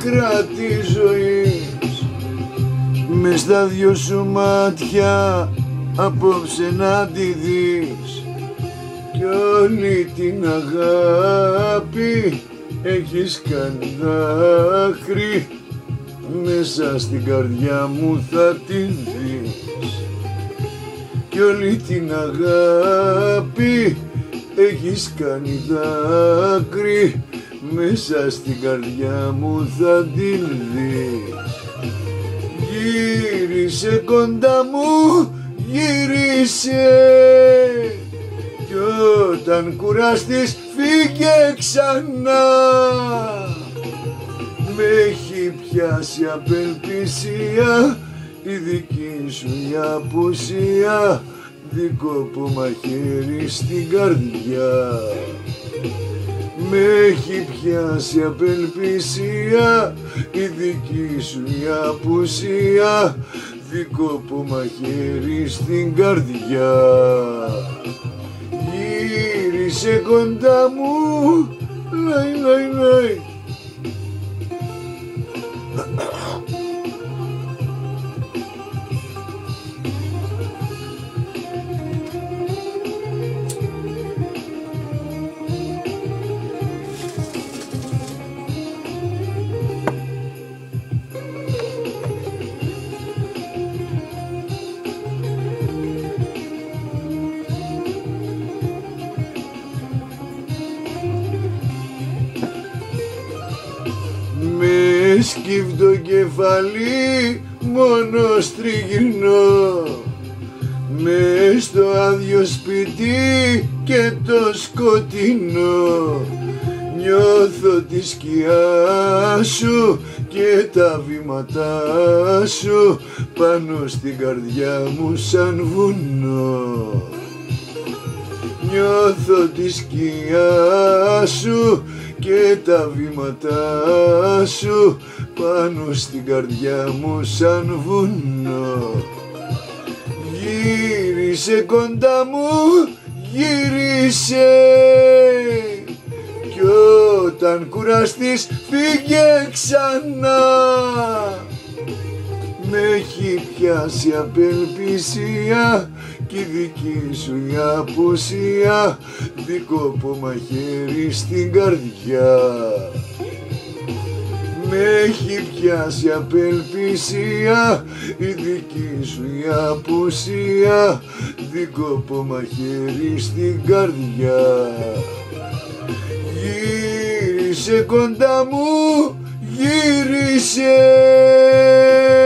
άκρα της ζωής. Μες στα δυο σου μάτια απόψε να τη δεις, κι όλη την αγάπη έχεις κάνει δάκρυ, μέσα στην καρδιά μου θα την δεις. Κι όλη την αγάπη έχεις κάνει δάκρυ, μέσα στην καρδιά μου θα την δεις. Γύρισε κοντά μου, γύρισε, κι όταν κουράστης φύγε ξανά. Μ' έχει πιάσει απελπισία η δική σου η απουσία, δικό μαχαίρι στην καρδιά. Μ' έχει πιάσει απελπισία η δική σου η απουσία, δικό μαχαίρι στην καρδιά. Γύρισε κοντά μου, λαϊ λαϊ λαϊ. Με σκύβτο κεφαλί μόνος τριγυρνώ, μες στο άδειο σπίτι και το σκοτεινό. Νιώθω τη σκιά σου και τα βήματά σου πάνω στην καρδιά μου σαν βουνό. Νιώθω τη σκιά σου και τα βήματά σου πάνω στην καρδιά μου σαν βουνό. Γύρισε κοντά μου, γύρισε, κι όταν κουραστείς φύγε ξανά. Μ' έχει πιάσει απελπισία κι η δική σου η απουσία, δικό μαχαίρι στην καρδιά. Μ' έχει πιάσει απελπισία η δική σου η απουσία, δικό μαχαίρι στην καρδιά. Γύρισε κοντά μου, γύρισε.